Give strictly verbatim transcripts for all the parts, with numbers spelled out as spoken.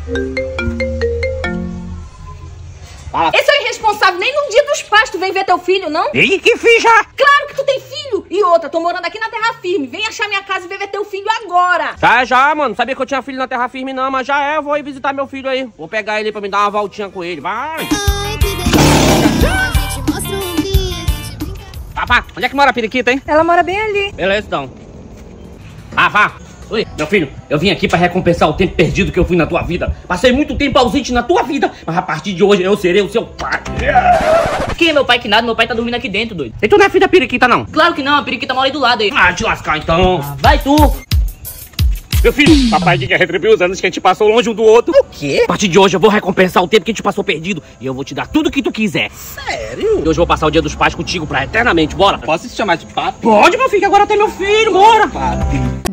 Fala. Esse é o irresponsável, nem no dia dos pais tu vem ver teu filho, não? E que fiz já? Claro que tu tem filho! E outra, tô morando aqui na Terra Firme, vem achar minha casa e vem ver teu filho agora! Tá já, mano, sabia que eu tinha filho na Terra Firme não, mas já é, eu vou ir visitar meu filho aí. Vou pegar ele pra me dar uma voltinha com ele, vai! Papá, onde é que mora a periquita, hein? Ela mora bem ali. Beleza, então. Ah, vá. Oi, meu filho, eu vim aqui pra recompensar o tempo perdido que eu fui na tua vida. Passei muito tempo ausente na tua vida, mas a partir de hoje eu serei o seu pai. Quem é meu pai que nada? Meu pai tá dormindo aqui dentro, doido. E tu não é filho da periquita, não? Claro que não, a periquita mora aí do lado aí. Ah, te lascar então. Ah, vai tu. Meu filho, papai quer retribuir os anos que a gente passou longe um do outro. O quê? A partir de hoje eu vou recompensar o tempo que a gente passou perdido. E eu vou te dar tudo que tu quiser. Sério? E hoje eu vou passar o dia dos pais contigo pra eternamente, bora? Posso te chamar de papi? Pode, meu filho, que agora tem meu filho, bora. Papi.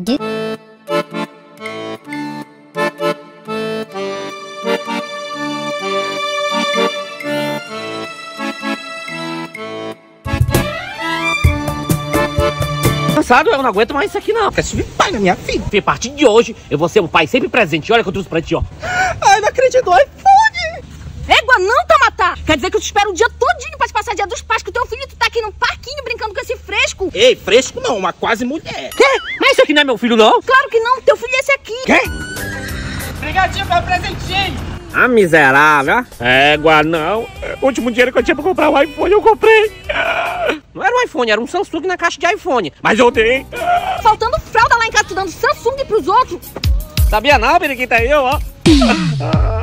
Cansado, eu não aguento mais isso aqui não. Quer subir pai na minha vida? A partir de hoje, eu vou ser um pai sempre presente. Olha o que eu trouxe pra ti, ó. Ai, não acredito, iPhone! Égua não, Tamatá! Quer dizer que eu te espero o dia todinho pra te passar dia dos pais, que o teu filho tu tá aqui no parquinho brincando com esse fresco. Ei, fresco não, uma quase mulher. Quê? Mas isso aqui não é meu filho, não? Claro que não, teu filho é esse aqui. Quê? Obrigadinho pelo presentinho. Ah, miserável. Égua, não. O último dinheiro que eu tinha pra comprar um iPhone, eu comprei. Não era um iPhone, era um Samsung na caixa de iPhone. Mas eu dei. Faltando fralda lá em casa, tu dando Samsung pros outros. Sabia não, periquita, eu, ó.